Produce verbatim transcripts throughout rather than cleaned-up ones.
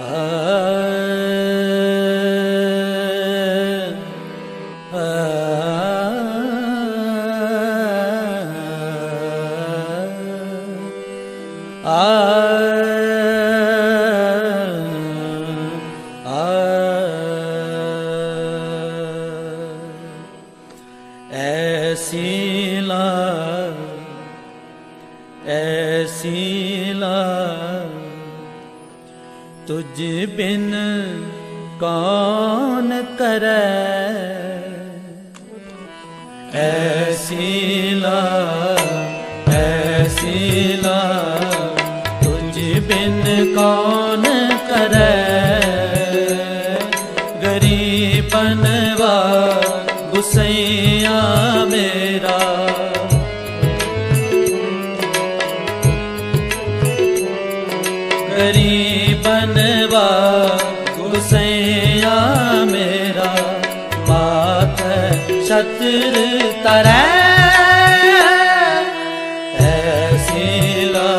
ऐसी ला ऐसी ला तुझ बिन कौन करे, ऐसी ला ऐसी ला तुझ बिन कौन करे। गरीबनवा गुसैया मेरा, गरीबनवा गुसैया मेरा, माथे छत्र तरै। ऐसी ला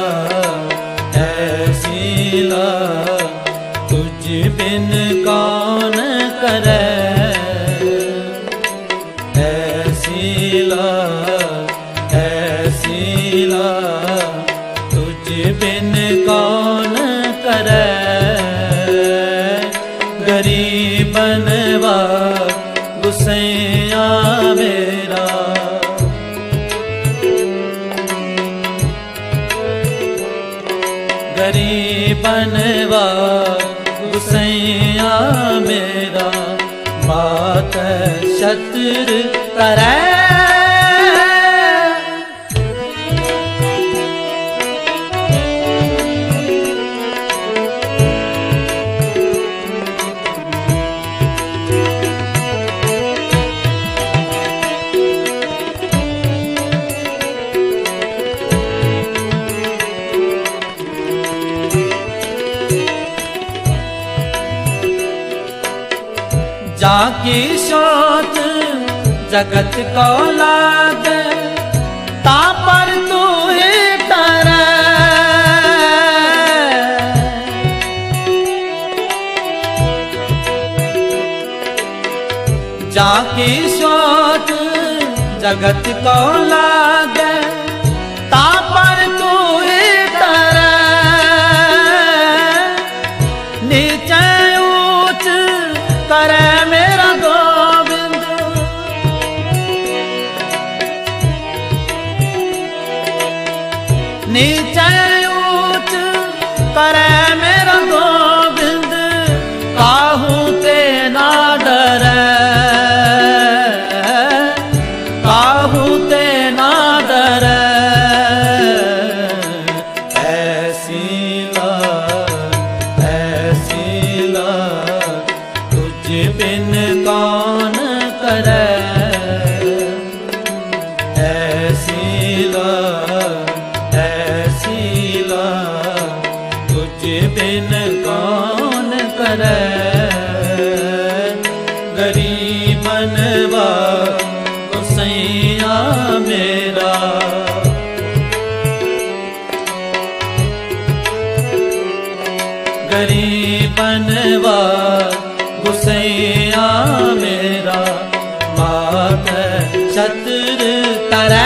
ऐसी ला तुझ बिन कौन करे, ऐसी ला ऐसी ला तुझ बिन कौन करे। गरीबनवा गुसैया मेरा, गरीबनवा गुसैया मेरा, माथे छत्र तरै। जाकी शोध जगत को लागे, ता पर तू ही तरै। जाकी शोध जगत को लागे, ता पर तू ही तरै। नीचे ऊंच करे मेरा गोविंद, नीचे ऊंच करे मेरा गोविंद, काहू ते ना डरे, काहू ते ना डरे। ऐसी ला ऐसी ला तुझ बिन कौन करे, ऐसी ला ऐसी ला तुझ बिन कौन करे। गरीबनवा गुसैया मेरा, गरीबनवा गुसैया मेरा, माथे छत्र तरै।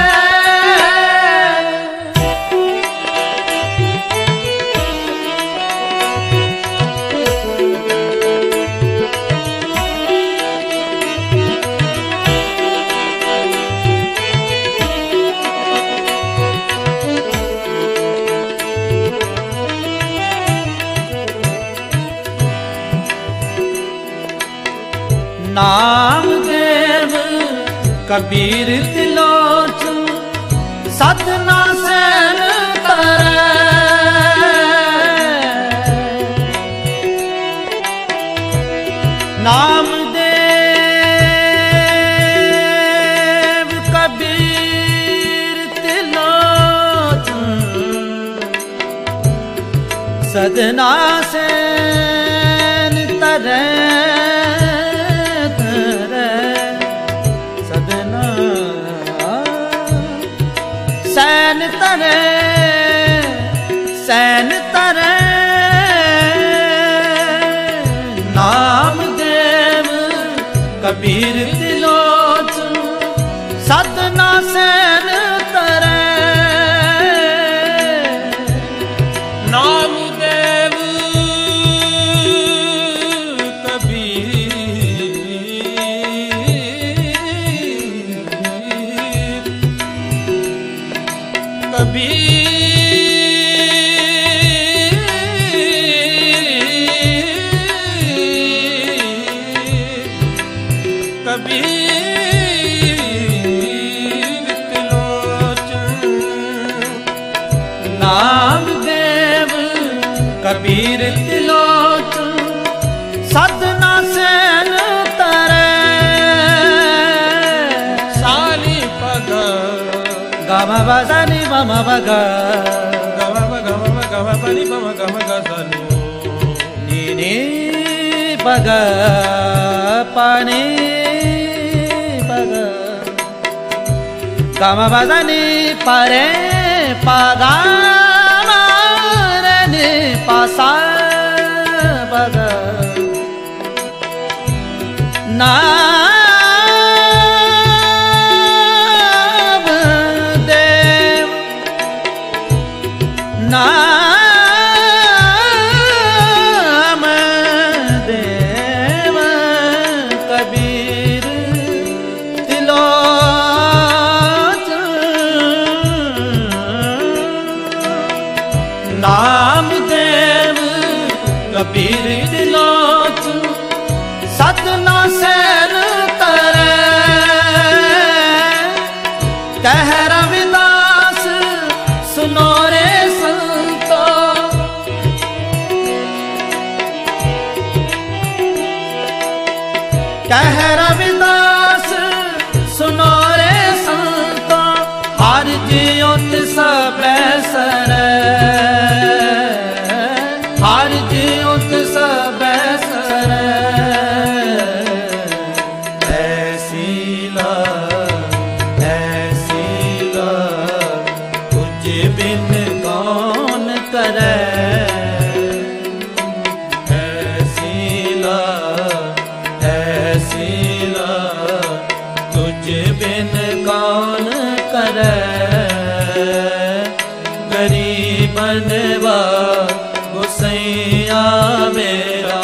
नामदेव कबीर तिलोचन सतना सैन तरै। नामदेव कबीर तिलोचन सतना सैन तरै। सैन तरै सैन तरै कबीर तिलोचन सदना सैन तरै नाम देव कबीर कबीर नाम देव कबीर तिलोचन सदना सैन तरै साली पग गम बसनि मम बग गम गम गम बनि मम गम गसनु नी नी पग पानी पग गम बसनि परे पगा मारने पासा पग नाम देव नाम देव कबीर नाम देव कबीर तिलोचन सदना सैन तरै कह रविदास सुनो रे संतो कह रविदास सुनो रे संतो हर जियोत सब सर हर जियोत सब सर ऐसी ला ऐसी ला तुझ बिन कौन करे ऐसी ला ऐसी ला तुझ बिन कौन करे गरीबनवा गोसैया मेरा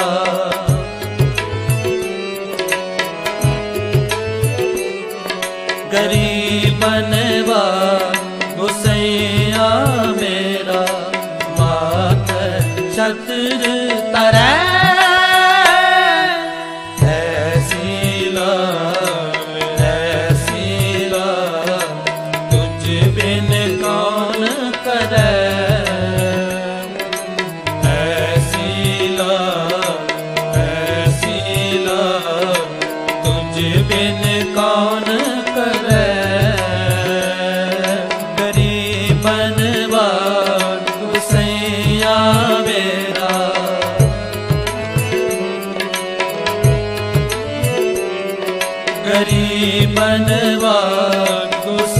गरीबनवा गोसैया मेरा मात छत्र तरै ऐसी ला ऐसी ला तुझ बिन कौन करे बिन कौन करे गरीबनवा गोसैया मेरा गरीबनवा गोसैया